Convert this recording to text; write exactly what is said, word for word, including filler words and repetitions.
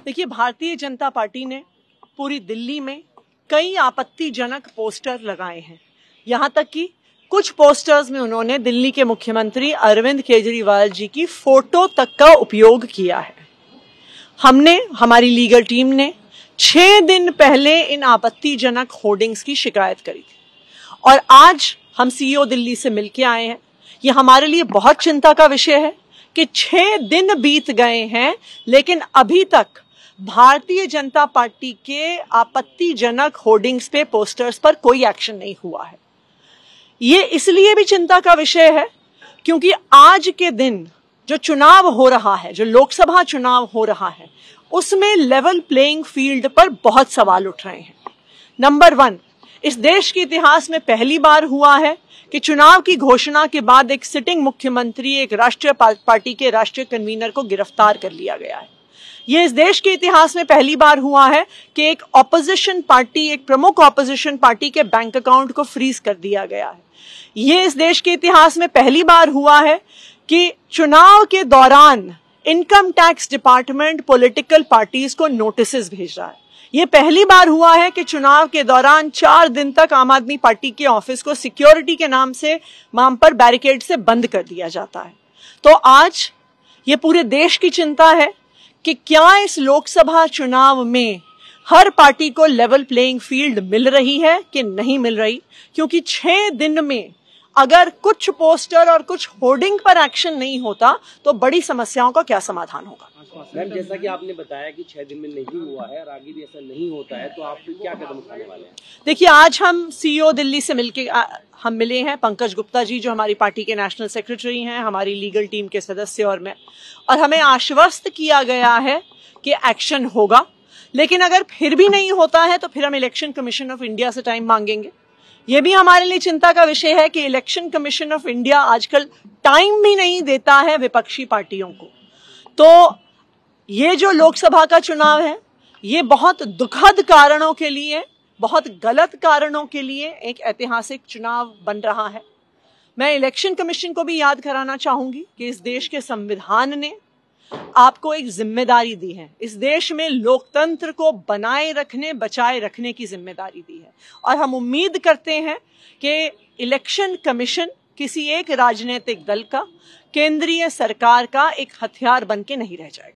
देखिए, भारतीय जनता पार्टी ने पूरी दिल्ली में कई आपत्तिजनक पोस्टर लगाए हैं। यहाँ तक कि कुछ पोस्टर्स में उन्होंने दिल्ली के मुख्यमंत्री अरविंद केजरीवाल जी की फोटो तक का उपयोग किया है। हमने, हमारी लीगल टीम ने छह दिन पहले इन आपत्तिजनक होर्डिंग्स की शिकायत करी थी और आज हम सीईओ दिल्ली से मिलके आए हैं। ये हमारे लिए बहुत चिंता का विषय है कि छह दिन बीत गए हैं लेकिन अभी तक भारतीय जनता पार्टी के आपत्तिजनक होर्डिंग्स पे, पोस्टर्स पर कोई एक्शन नहीं हुआ है। ये इसलिए भी चिंता का विषय है क्योंकि आज के दिन जो चुनाव हो रहा है, जो लोकसभा चुनाव हो रहा है, उसमें लेवल प्लेइंग फील्ड पर बहुत सवाल उठ रहे हैं। नंबर वन, इस देश के इतिहास में पहली बार हुआ है कि चुनाव की घोषणा के बाद एक सिटिंग मुख्यमंत्री, एक राष्ट्रीय पार्टी के राष्ट्रीय कन्वीनर को गिरफ्तार कर लिया गया है। यह इस देश के इतिहास में पहली बार हुआ है कि एक ऑपोजिशन पार्टी, एक प्रमुख ऑपोजिशन पार्टी के बैंक अकाउंट को फ्रीज कर दिया गया है। यह इस देश के इतिहास में पहली बार हुआ है कि चुनाव के दौरान income tax department political parties को नोटिसेस भेज रहा है। यह पहली बार हुआ है कि चुनाव के दौरान चार दिन तक आम आदमी पार्टी के ऑफिस को सिक्योरिटी के नाम से, नाम पर बैरिकेड से बंद कर दिया जाता है। तो आज ये पूरे देश की चिंता है कि क्या इस लोकसभा चुनाव में हर पार्टी को लेवल प्लेइंग फील्ड मिल रही है कि नहीं मिल रही, क्योंकि छह दिन में अगर कुछ पोस्टर और कुछ होर्डिंग पर एक्शन नहीं होता तो बड़ी समस्याओं का क्या समाधान होगा। मैम, जैसा कि आपने बताया कि छह दिन में नहीं हुआ है और आगे भी ऐसा नहीं होता है, तो आप क्या कदम उठाने वाले हैं? देखिए, आज हम सीईओ दिल्ली से मिलके हम मिले हैं, पंकज गुप्ता जी जो हमारी पार्टी के नेशनल सेक्रेटरी हैं, हमारी लीगल टीम के सदस्य और मैं, और हमें आश्वस्त किया गया है कि एक्शन होगा। लेकिन अगर फिर भी नहीं होता है तो फिर हम इलेक्शन कमीशन ऑफ इंडिया से टाइम मांगेंगे। ये भी हमारे लिए चिंता का विषय है कि इलेक्शन कमीशन ऑफ इंडिया आजकल टाइम भी नहीं देता है विपक्षी पार्टियों को। तो ये जो लोकसभा का चुनाव है, ये बहुत दुखद कारणों के लिए, बहुत गलत कारणों के लिए एक ऐतिहासिक चुनाव बन रहा है। मैं इलेक्शन कमीशन को भी याद कराना चाहूंगी कि इस देश के संविधान ने आपको एक जिम्मेदारी दी है। इस देश में लोकतंत्र को बनाए रखने, बचाए रखने की जिम्मेदारी दी है और हम उम्मीद करते हैं कि इलेक्शन कमीशन किसी एक राजनीतिक दल का, केंद्रीय सरकार का एक हथियार बन के नहीं रह जाएगा।